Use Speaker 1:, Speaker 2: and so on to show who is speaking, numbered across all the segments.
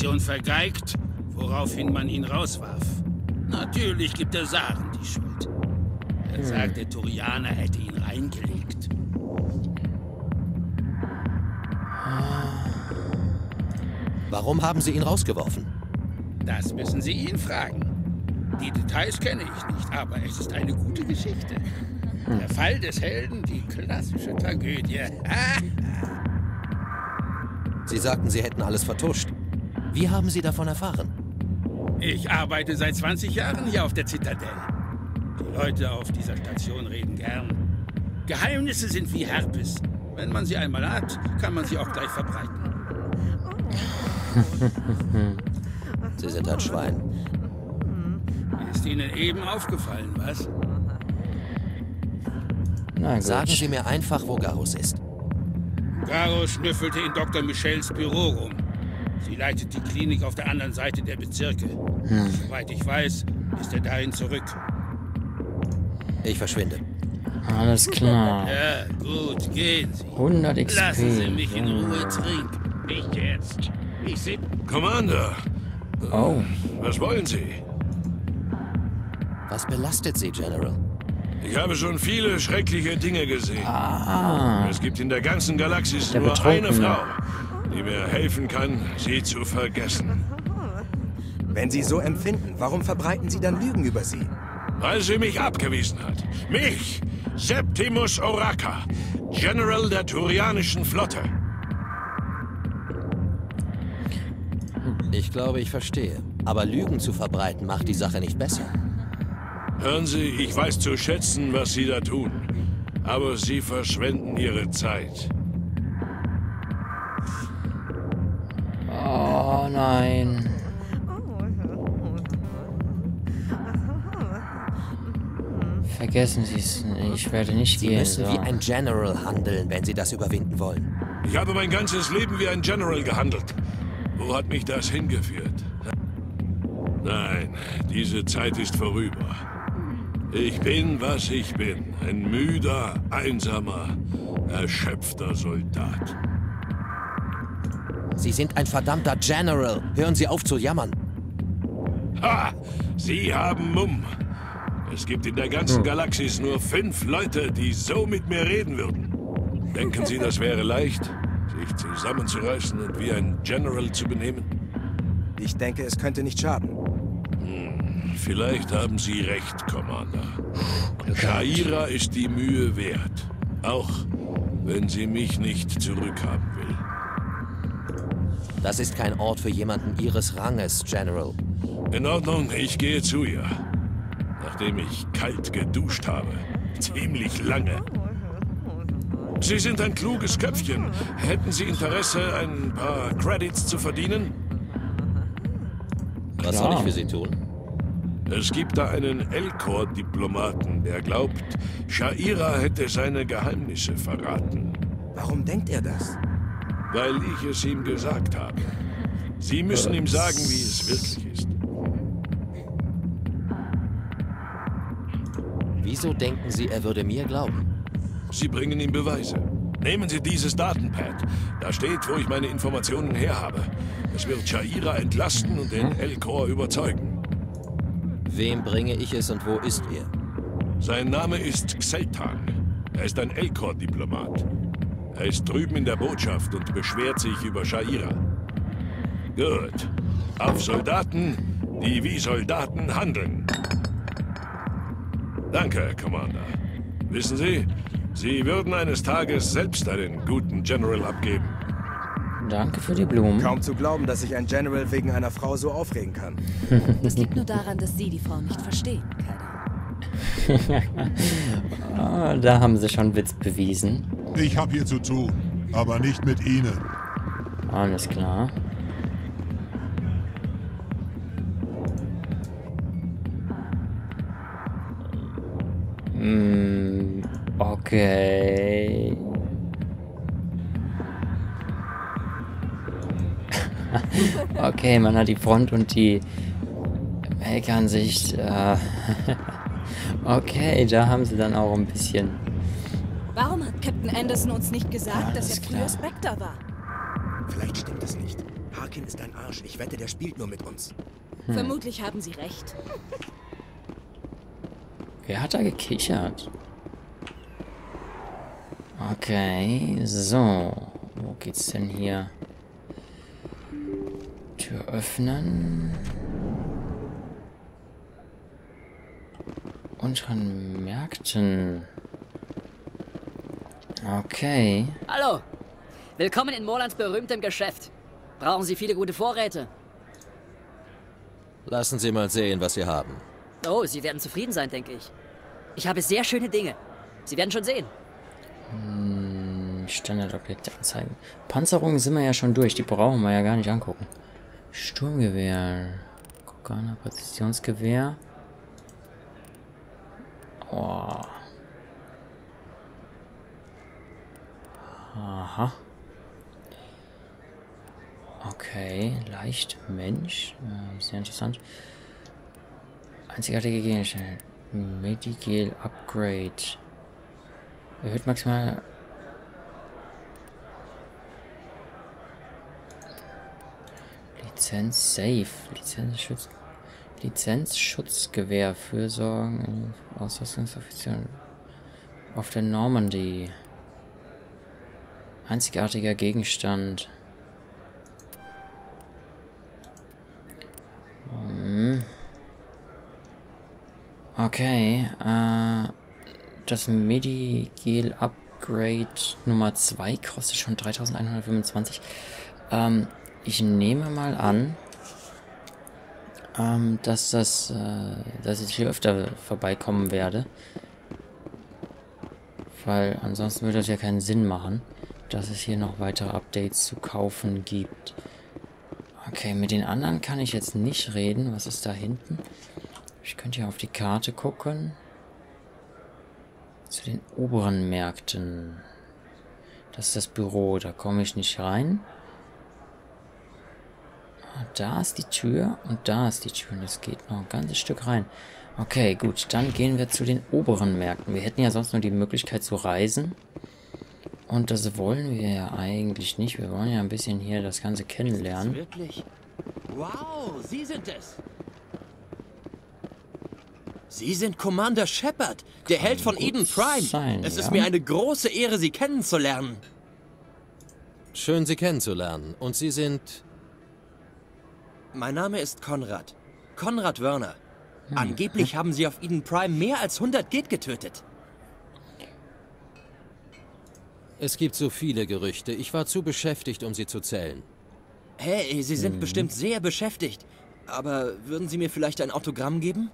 Speaker 1: Mission vergeigt, woraufhin man ihn rauswarf. Natürlich gibt der Saren die Schuld. Er sagt, der Turianer hätte ihn reingelegt.
Speaker 2: Warum haben Sie ihn rausgeworfen?
Speaker 1: Das müssen Sie ihn fragen. Die Details kenne ich nicht, aber es ist eine gute Geschichte. Der Fall des Helden, die klassische Tragödie.
Speaker 2: Sie sagten, Sie hätten alles vertuscht. Wie haben Sie davon erfahren?
Speaker 1: Ich arbeite seit 20 Jahren hier auf der Zitadelle. Die Leute auf dieser Station reden gern. Geheimnisse sind wie Herpes. Wenn man sie einmal hat, kann man sie auch gleich verbreiten.
Speaker 2: Sie sind ein Schwein.
Speaker 1: Ist Ihnen eben aufgefallen, was?
Speaker 3: Na gut.
Speaker 2: Sagen Sie mir einfach, wo Garus ist.
Speaker 1: Garus schnüffelte in Dr. Michels Büro rum. Sie leitet die Klinik auf der anderen Seite der Bezirke. Soweit ich weiß, ist er dahin zurück.
Speaker 2: Ich verschwinde.
Speaker 3: Alles klar.
Speaker 1: Ja, gut, gehen Sie.
Speaker 3: 100 XP.
Speaker 1: Lassen Sie mich in Ruhe trinken. Nicht jetzt. Ich sehe...
Speaker 4: Commander!
Speaker 3: Oh.
Speaker 4: Was wollen Sie?
Speaker 2: Was belastet Sie, General?
Speaker 4: Ich habe schon viele schreckliche Dinge gesehen. Es gibt in der ganzen Galaxis
Speaker 3: Der
Speaker 4: nur eine
Speaker 3: Betrunkene.
Speaker 4: Frau, die mir helfen kann, sie zu vergessen.
Speaker 5: Wenn Sie so empfinden, warum verbreiten Sie dann Lügen über sie?
Speaker 4: Weil sie mich abgewiesen hat. Mich, Septimus Oraka, General der Turianischen Flotte.
Speaker 2: Ich glaube, ich verstehe. Aber Lügen zu verbreiten macht die Sache nicht besser.
Speaker 4: Hören Sie, ich weiß zu schätzen, was Sie da tun. Aber Sie verschwenden Ihre Zeit.
Speaker 3: Oh nein. Vergessen Sie es. Ich werde nicht
Speaker 2: Sie
Speaker 3: gehen.
Speaker 2: müssen
Speaker 3: So.
Speaker 2: wie ein General handeln, wenn Sie das überwinden wollen.
Speaker 4: Ich habe mein ganzes Leben wie ein General gehandelt. Wo hat mich das hingeführt? Nein, diese Zeit ist vorüber. Ich bin, was ich bin. Ein müder, einsamer, erschöpfter Soldat.
Speaker 2: Sie sind ein verdammter General. Hören Sie auf zu jammern.
Speaker 4: Ha! Sie haben Mumm. Es gibt in der ganzen Galaxis nur 5 Leute, die so mit mir reden würden. Denken Sie, das wäre leicht, sich zusammenzureißen und wie ein General zu benehmen?
Speaker 5: Ich denke, es könnte nicht schaden.
Speaker 4: Vielleicht haben Sie recht, Commander. Sha'ira ist die Mühe wert. Auch wenn sie mich nicht zurückhaben will.
Speaker 2: Das ist kein Ort für jemanden Ihres Ranges, General.
Speaker 4: In Ordnung, ich gehe zu ihr. Nachdem ich kalt geduscht habe. Ziemlich lange. Sie sind ein kluges Köpfchen. Hätten Sie Interesse, ein paar Credits zu verdienen?
Speaker 2: Was soll ich für Sie tun?
Speaker 4: Es gibt da einen Elcor-Diplomaten, der glaubt, Sha'ira hätte seine Geheimnisse verraten.
Speaker 5: Warum denkt er das?
Speaker 4: Weil ich es ihm gesagt habe. Sie müssen ihm sagen, wie es wirklich ist.
Speaker 2: Wieso denken Sie, er würde mir glauben?
Speaker 4: Sie bringen ihm Beweise. Nehmen Sie dieses Datenpad. Da steht, wo ich meine Informationen her habe. Es wird Sha'ira entlasten und den Elcor überzeugen.
Speaker 2: Wem bringe ich es und wo ist er?
Speaker 4: Sein Name ist Xeltan. Er ist ein Elcor-Diplomat. Er ist drüben in der Botschaft und beschwert sich über Sha'ira. Gut. Auf Soldaten, die wie Soldaten handeln. Danke, Commander. Wissen Sie, Sie würden eines Tages selbst einen guten General abgeben.
Speaker 3: Danke für die Blumen.
Speaker 5: Kaum zu glauben, dass sich ein General wegen einer Frau so aufregen kann.
Speaker 6: Das liegt nur daran, dass Sie die Frau nicht verstehen, Kader.
Speaker 3: Ah, da haben sie schon Witz bewiesen.
Speaker 7: Ich habe hier zu tun, aber nicht mit Ihnen.
Speaker 3: Alles klar. Okay. Okay, man hat die Front und die Heckansicht. Okay, da haben sie dann auch ein bisschen.
Speaker 6: Warum hat Captain Anderson uns nicht gesagt, dass
Speaker 3: Alles
Speaker 6: er früher
Speaker 3: klar.
Speaker 6: Spectre war?
Speaker 5: Vielleicht stimmt es nicht. Birkin ist ein Arsch. Ich wette, der spielt nur mit uns.
Speaker 6: Vermutlich haben Sie recht.
Speaker 3: Wer hat da gekichert? Okay, so. Wo geht's denn hier? Tür öffnen. Unseren Märkten. Okay.
Speaker 8: Hallo! Willkommen in Morlands berühmtem Geschäft. Brauchen Sie viele gute Vorräte?
Speaker 2: Lassen Sie mal sehen, was Sie haben.
Speaker 8: Oh, Sie werden zufrieden sein, denke ich. Ich habe sehr schöne Dinge. Sie werden schon sehen.
Speaker 3: Standardobjekte anzeigen. Panzerungen sind wir ja schon durch. Die brauchen wir ja gar nicht angucken. Sturmgewehr. Kokana, Präzisionsgewehr. Oh. Aha. Okay, leicht Mensch. Sehr interessant. Einzigartige Gegenstände. Medigel Upgrade. Erhöht maximal. Lizenz Safe. Lizenzschutzgewehr. Fürsorgen. Ausrüstungsoffizier. Auf der Normandy. Einzigartiger Gegenstand. Okay, das Medigel Upgrade Nummer 2 kostet schon 3125. Ich nehme mal an, dass ich hier öfter vorbeikommen werde. Weil ansonsten würde das ja keinen Sinn machen, dass es hier noch weitere Updates zu kaufen gibt. Okay, mit den anderen kann ich jetzt nicht reden. Was ist da hinten? Ich könnte ja auf die Karte gucken. Zu den oberen Märkten. Das ist das Büro, da komme ich nicht rein. Da ist die Tür und da ist die Tür. Und es geht noch ein ganzes Stück rein. Okay, gut, dann gehen wir zu den oberen Märkten. Wir hätten ja sonst nur die Möglichkeit zu reisen. Und das wollen wir ja eigentlich nicht. Wir wollen ja ein bisschen hier das Ganze kennenlernen.
Speaker 5: Wirklich? Wow, Sie sind es. Sie sind Commander Shepard, der Held von Eden Prime. Es ist mir eine große Ehre, Sie kennenzulernen.
Speaker 2: Schön, Sie kennenzulernen. Und Sie sind...
Speaker 5: Mein Name ist Konrad. Konrad Wörner. Angeblich haben Sie auf Eden Prime mehr als 100 Geth getötet.
Speaker 2: Es gibt so viele Gerüchte. Ich war zu beschäftigt, um sie zu zählen.
Speaker 5: Hey, Sie sind bestimmt sehr beschäftigt. Aber würden Sie mir vielleicht ein Autogramm geben?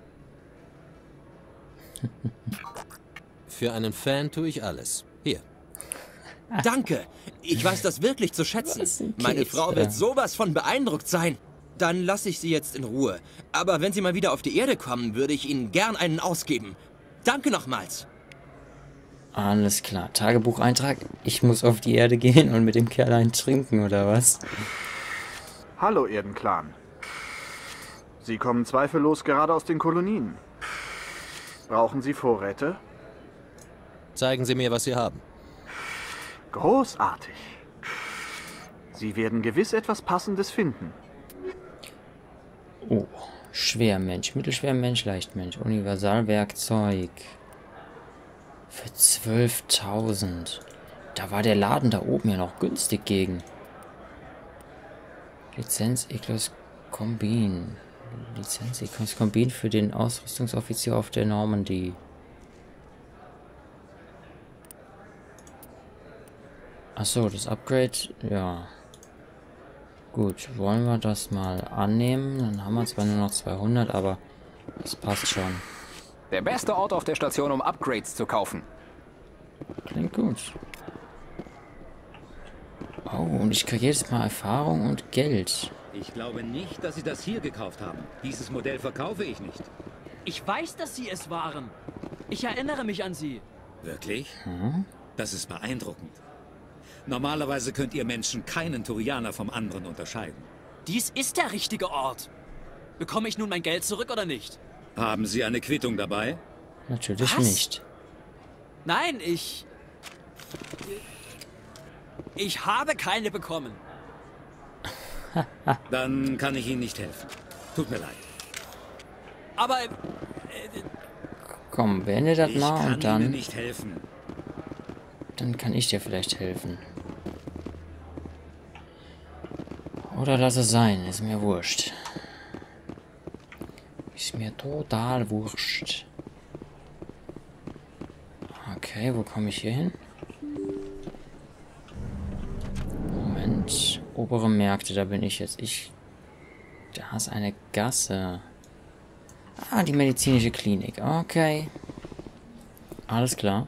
Speaker 2: Für einen Fan tue ich alles. Hier.
Speaker 5: Danke. Ich weiß das wirklich zu schätzen. Meine Frau wird sowas von beeindruckt sein. Dann lasse ich Sie jetzt in Ruhe. Aber wenn Sie mal wieder auf die Erde kommen, würde ich Ihnen gern einen ausgeben. Danke nochmals.
Speaker 3: Alles klar. Tagebucheintrag. Ich muss auf die Erde gehen und mit dem Kerl einen trinken, oder was?
Speaker 9: Hallo, Erdenclan. Sie kommen zweifellos gerade aus den Kolonien. Brauchen Sie Vorräte?
Speaker 2: Zeigen Sie mir, was Sie haben.
Speaker 9: Großartig. Sie werden gewiss etwas Passendes finden.
Speaker 3: Oh, Schwermensch, Mittelschwermensch, Leichtmensch, Universalwerkzeug. Für 12.000. Da war der Laden da oben ja noch günstig gegen. Lizenz Eclos Kombin. Lizenz Eclos Kombin für den Ausrüstungsoffizier auf der Normandy. Achso, das Upgrade, ja. Gut, wollen wir das mal annehmen? Dann haben wir zwar nur noch 200, aber das passt schon.
Speaker 10: Der beste Ort auf der Station, um Upgrades zu kaufen.
Speaker 3: Klingt gut. Oh, und ich kriege jedes Mal Erfahrung und Geld.
Speaker 11: Ich glaube nicht, dass Sie das hier gekauft haben. Dieses Modell verkaufe ich nicht.
Speaker 12: Ich weiß, dass Sie es waren. Ich erinnere mich an Sie.
Speaker 11: Wirklich? Das ist beeindruckend. Normalerweise könnt ihr Menschen keinen Turianer vom anderen unterscheiden.
Speaker 12: Dies ist der richtige Ort. Bekomme ich nun mein Geld zurück oder nicht?
Speaker 11: Haben Sie eine Quittung dabei?
Speaker 3: Natürlich nicht.
Speaker 12: Nein, ich habe keine bekommen.
Speaker 11: Dann kann ich Ihnen nicht helfen. Tut mir leid.
Speaker 12: Aber...
Speaker 3: Komm, beende das mal und
Speaker 11: Ich kann
Speaker 3: dann...
Speaker 11: Ihnen nicht helfen.
Speaker 3: Dann kann ich dir vielleicht helfen. Oder lass es sein, ist mir wurscht. Ist mir total wurscht. Okay, wo komme ich hier hin? Moment. Obere Märkte, da bin ich jetzt. Da ist eine Gasse. Ah, die medizinische Klinik. Okay. Alles klar.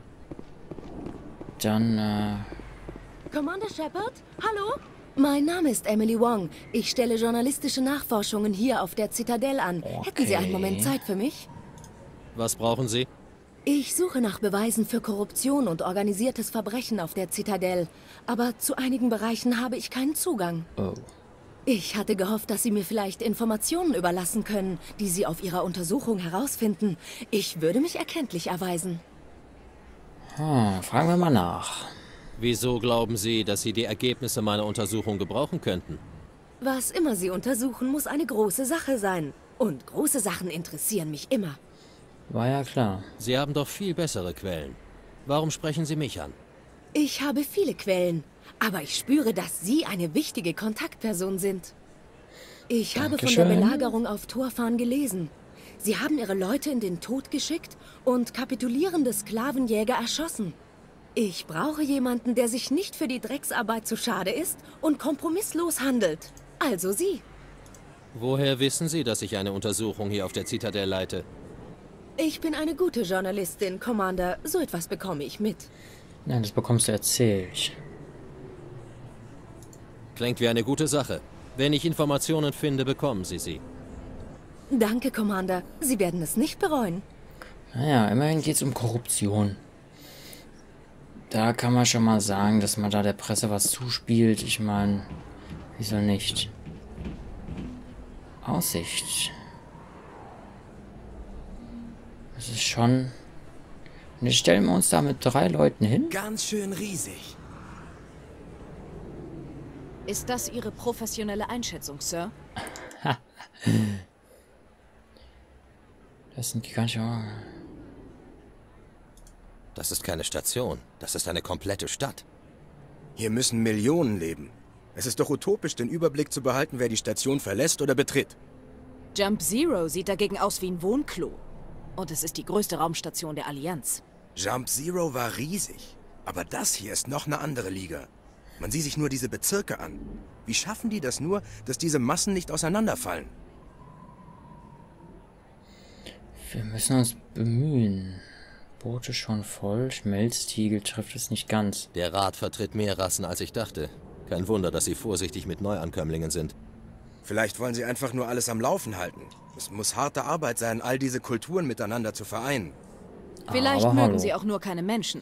Speaker 3: Dann,
Speaker 6: Commander Shepard? Hallo? Mein Name ist Emily Wong. Ich stelle journalistische Nachforschungen hier auf der Zitadelle an.
Speaker 3: Okay.
Speaker 6: Hätten Sie einen Moment Zeit für mich?
Speaker 2: Was brauchen Sie?
Speaker 6: Ich suche nach Beweisen für Korruption und organisiertes Verbrechen auf der Zitadelle. Aber zu einigen Bereichen habe ich keinen Zugang.
Speaker 3: Oh.
Speaker 6: Ich hatte gehofft, dass Sie mir vielleicht Informationen überlassen können, die Sie auf Ihrer Untersuchung herausfinden. Ich würde mich erkenntlich erweisen.
Speaker 3: Fragen wir mal nach.
Speaker 2: Wieso glauben Sie, dass Sie die Ergebnisse meiner Untersuchung gebrauchen könnten?
Speaker 6: Was immer Sie untersuchen, muss eine große Sache sein. Und große Sachen interessieren mich immer.
Speaker 3: War ja klar.
Speaker 2: Sie haben doch viel bessere Quellen. Warum sprechen Sie mich an?
Speaker 6: Ich habe viele Quellen, aber ich spüre, dass Sie eine wichtige Kontaktperson sind. Ich habe von der Belagerung auf Torfan gelesen. Sie haben Ihre Leute in den Tod geschickt und kapitulierende Sklavenjäger erschossen. Ich brauche jemanden, der sich nicht für die Drecksarbeit zu schade ist und kompromisslos handelt. Also Sie.
Speaker 2: Woher wissen Sie, dass ich eine Untersuchung hier auf der Zitadelle leite?
Speaker 6: Ich bin eine gute Journalistin, Commander. So etwas bekomme ich mit.
Speaker 3: Nein, das bekommst du erzählt.
Speaker 2: Klingt wie eine gute Sache. Wenn ich Informationen finde, bekommen Sie sie.
Speaker 6: Danke, Commander. Sie werden es nicht bereuen.
Speaker 3: Naja, immerhin geht es um Korruption. Da kann man schon mal sagen, dass man da der Presse was zuspielt. Ich meine, wieso nicht? Aussicht. Das ist schon... Und jetzt stellen wir uns da mit 3 Leuten hin.
Speaker 5: Ganz schön riesig.
Speaker 6: Ist das Ihre professionelle Einschätzung, Sir?
Speaker 3: Das sind gigantische...
Speaker 2: Das ist keine Station. Das ist eine komplette Stadt.
Speaker 13: Hier müssen Millionen leben. Es ist doch utopisch, den Überblick zu behalten, wer die Station verlässt oder betritt.
Speaker 6: Jump Zero sieht dagegen aus wie ein Wohnklo. Und es ist die größte Raumstation der Allianz.
Speaker 13: Jump Zero war riesig. Aber das hier ist noch eine andere Liga. Man sieht sich nur diese Bezirke an. Wie schaffen die das nur, dass diese Massen nicht auseinanderfallen?
Speaker 3: Wir müssen uns bemühen. Boote schon voll, Schmelztiegel trifft es nicht ganz.
Speaker 2: Der Rat vertritt mehr Rassen, als ich dachte. Kein Wunder, dass Sie vorsichtig mit Neuankömmlingen sind.
Speaker 13: Vielleicht wollen sie einfach nur alles am Laufen halten. Es muss harte Arbeit sein, all diese Kulturen miteinander zu vereinen.
Speaker 6: Vielleicht mögen sie auch nur keine Menschen.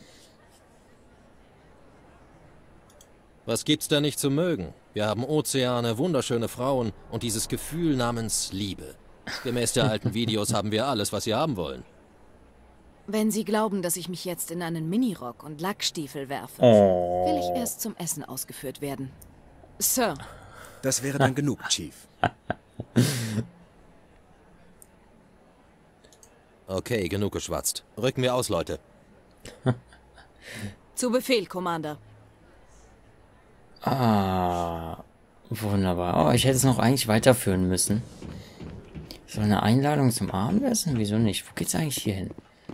Speaker 2: Was gibt's da nicht zu mögen? Wir haben Ozeane, wunderschöne Frauen und dieses Gefühl namens Liebe. Gemäß der alten Videos haben wir alles, was Sie haben wollen.
Speaker 6: Wenn Sie glauben, dass ich mich jetzt in einen Minirock und Lackstiefel werfe, will ich erst zum Essen ausgeführt werden. Sir.
Speaker 13: Das wäre dann genug, Chief.
Speaker 2: Okay, genug geschwatzt. Rücken wir aus, Leute.
Speaker 6: Zu Befehl, Commander.
Speaker 3: Ah, wunderbar. Oh, ich hätte es noch eigentlich weiterführen müssen. So eine Einladung zum Abendessen? Wieso nicht? Wo geht's eigentlich hier hin?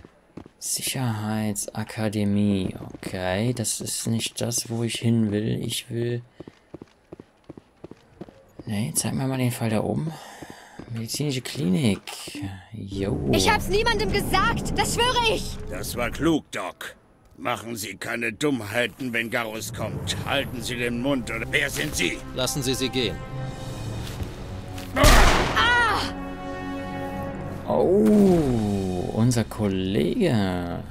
Speaker 3: Sicherheitsakademie. Okay, das ist nicht das, wo ich hin will. Ich will... Nee, zeig mir mal den Fall da oben. Medizinische Klinik. Jo.
Speaker 14: Ich hab's niemandem gesagt, das schwöre ich.
Speaker 1: Das war klug, Doc. Machen Sie keine Dummheiten, wenn Garrus kommt. Halten Sie den Mund, oder wer sind Sie?
Speaker 2: Lassen Sie sie gehen.
Speaker 14: Ah!
Speaker 3: Oh, unser Kollege.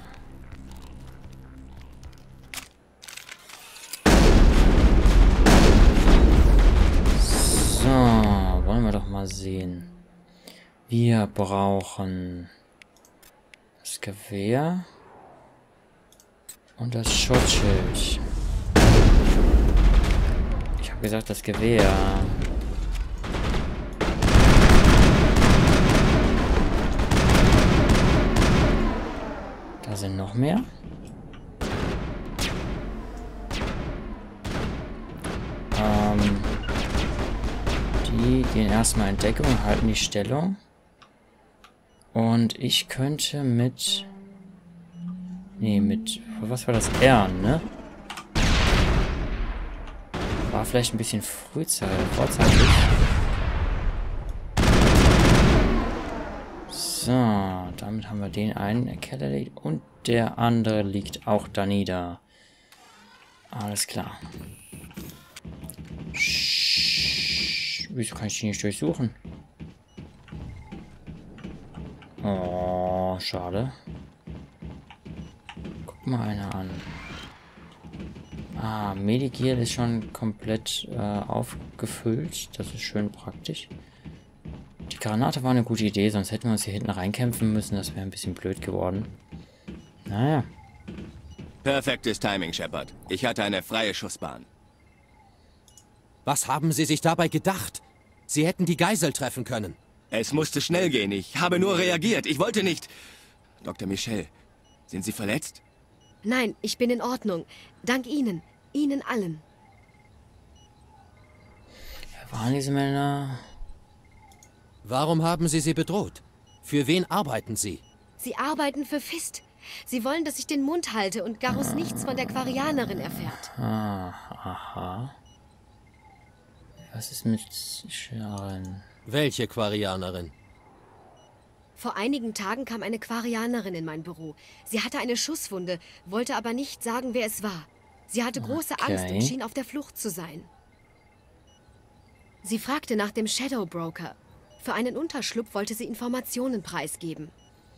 Speaker 3: So, wollen wir doch mal sehen. Wir brauchen das Gewehr und das Schutzschild. Ich habe gesagt, das Gewehr. noch mehr. Die gehen erstmal in Deckung, halten die Stellung. Und ich könnte mit... Nee, mit... Was war das? R, ne? War vielleicht ein bisschen vorzeitig. So, damit haben wir den einen erledigt. Und der andere liegt auch da nieder. Alles klar. Wieso kann ich die nicht durchsuchen? Oh, schade. Guck mal einer an. Ah, Medigear ist schon komplett aufgefüllt. Das ist schön praktisch. Die Granate war eine gute Idee, sonst hätten wir uns hier hinten reinkämpfen müssen. Das wäre ein bisschen blöd geworden. Naja.
Speaker 5: Perfektes Timing, Shepard. Ich hatte eine freie Schussbahn.
Speaker 2: Was haben Sie sich dabei gedacht? Sie hätten die Geisel treffen können.
Speaker 5: Es musste schnell gehen. Ich habe nur reagiert. Ich wollte nicht... Dr. Michel, sind Sie verletzt?
Speaker 6: Nein, ich bin in Ordnung. Dank Ihnen. Ihnen allen.
Speaker 3: Wer waren diese Männer?
Speaker 2: Warum haben Sie sie bedroht? Für wen arbeiten Sie?
Speaker 6: Sie arbeiten für Fist. Sie wollen, dass ich den Mund halte und Garrus nichts von der Quarianerin erfährt.
Speaker 3: Aha. Was ist mit Sharon?
Speaker 2: Welche Quarianerin?
Speaker 6: Vor einigen Tagen kam eine Quarianerin in mein Büro. Sie hatte eine Schusswunde, wollte aber nicht sagen, wer es war. Sie hatte große Angst und schien auf der Flucht zu sein. Sie fragte nach dem Shadow Broker. Für einen Unterschlupf wollte sie Informationen preisgeben.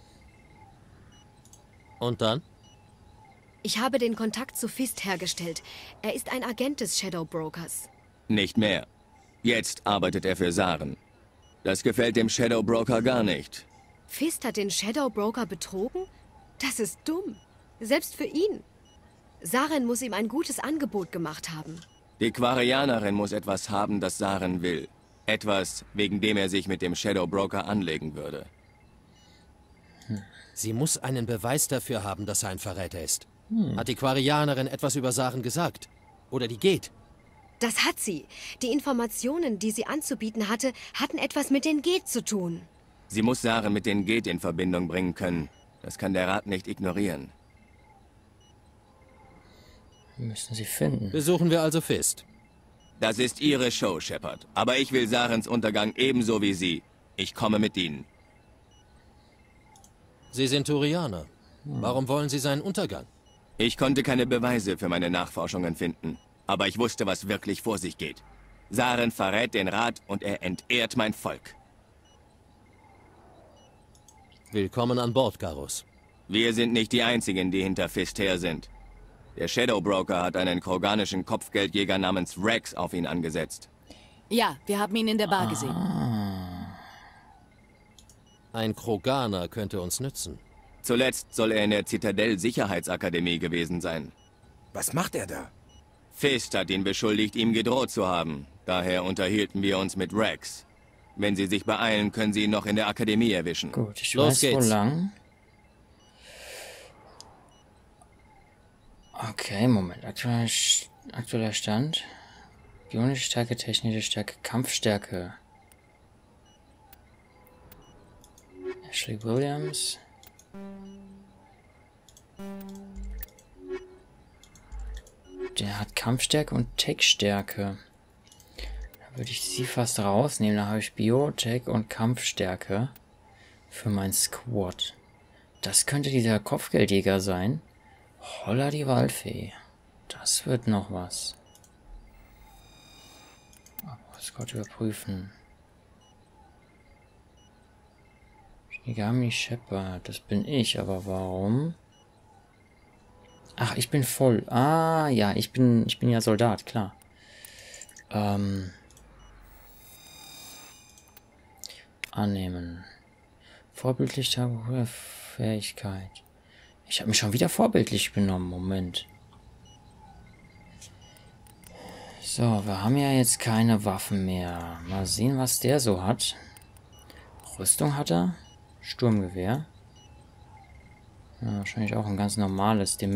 Speaker 2: Und dann?
Speaker 6: Ich habe den Kontakt zu Fist hergestellt. Er ist ein Agent des Shadow Brokers.
Speaker 5: Nicht mehr. Jetzt arbeitet er für Saren. Das gefällt dem Shadow Broker gar nicht.
Speaker 6: Fist hat den Shadow Broker betrogen? Das ist dumm. Selbst für ihn. Saren muss ihm ein gutes Angebot gemacht haben.
Speaker 5: Die Quarianerin muss etwas haben, das Saren will. Etwas, wegen dem er sich mit dem Shadow Broker anlegen würde.
Speaker 2: Sie muss einen Beweis dafür haben, dass er ein Verräter ist. Hat die Quarianerin etwas über Saren gesagt? Oder die Geth?
Speaker 6: Das hat sie. Die Informationen, die sie anzubieten hatte, hatten etwas mit den Geth zu tun.
Speaker 5: Sie muss Saren mit den Geth in Verbindung bringen können. Das kann der Rat nicht ignorieren.
Speaker 3: Wir müssen sie finden.
Speaker 2: Besuchen wir also Fist.
Speaker 5: Das ist Ihre Show, Shepard. Aber ich will Sarens Untergang ebenso wie Sie. Ich komme mit Ihnen.
Speaker 2: Sie sind Turianer. Warum wollen Sie seinen Untergang?
Speaker 5: Ich konnte keine Beweise für meine Nachforschungen finden. Aber ich wusste, was wirklich vor sich geht. Saren verrät den Rat und er entehrt mein Volk.
Speaker 2: Willkommen an Bord, Garrus.
Speaker 5: Wir sind nicht die Einzigen, die hinter Fist her sind. Der Shadow Broker hat einen kroganischen Kopfgeldjäger namens Rex auf ihn angesetzt.
Speaker 15: Ja, wir haben ihn in der Bar gesehen.
Speaker 2: Ein Kroganer könnte uns nützen.
Speaker 5: Zuletzt soll er in der Zitadell-Sicherheitsakademie gewesen sein.
Speaker 13: Was macht er da?
Speaker 5: Fist hat ihn beschuldigt, ihm gedroht zu haben. Daher unterhielten wir uns mit Rex. Wenn Sie sich beeilen, können Sie ihn noch in der Akademie erwischen.
Speaker 3: Gut, ich weiß wo lang. Okay, Moment. Aktueller Stand. Bionische Stärke, technische Stärke, Kampfstärke. Ashley Williams. Der hat Kampfstärke und Tech-Stärke. Da würde ich sie fast rausnehmen. Da habe ich Bio, Tech und Kampfstärke für mein Squad. Das könnte dieser Kopfgeldjäger sein. Holla die Waldfee. Das wird noch was. Squad überprüfen. Shinigami Shepard. Das bin ich, aber warum? Ach, ich bin voll. Ah, ja, ich bin ja Soldat, klar. Annehmen. Vorbildlich hohe Fähigkeit. Ich habe mich schon wieder vorbildlich benommen. Moment. So, wir haben ja jetzt keine Waffen mehr. Mal sehen, was der so hat. Rüstung hat er. Sturmgewehr. Ja, wahrscheinlich auch ein ganz normales. Dem